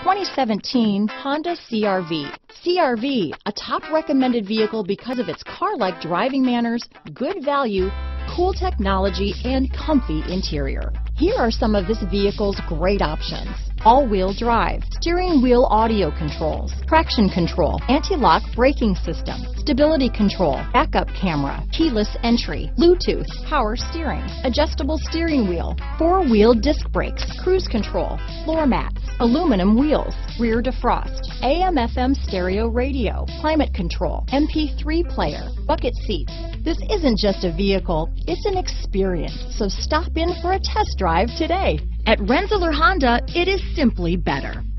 2017 Honda CR-V. CR-V, a top recommended vehicle because of its car-like driving manners, good value, cool technology, and comfy interior. Here are some of this vehicle's great options: all-wheel drive, steering wheel audio controls, traction control, anti-lock braking system, stability control, backup camera, keyless entry, Bluetooth, power steering, adjustable steering wheel, four-wheel disc brakes, cruise control, floor mats, aluminum wheels, rear defrost, AM/FM stereo radio, climate control, MP3 player, bucket seats. This isn't just a vehicle, it's an experience. So stop in for a test drive today. At Rensselaer Honda, it is simply better.